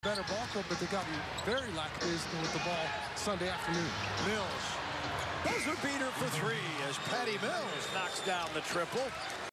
better ball club, but they got very lackadaisical with the ball Sunday afternoon. Mills. Buzzer beater for three as Patty Mills knocks down the triple.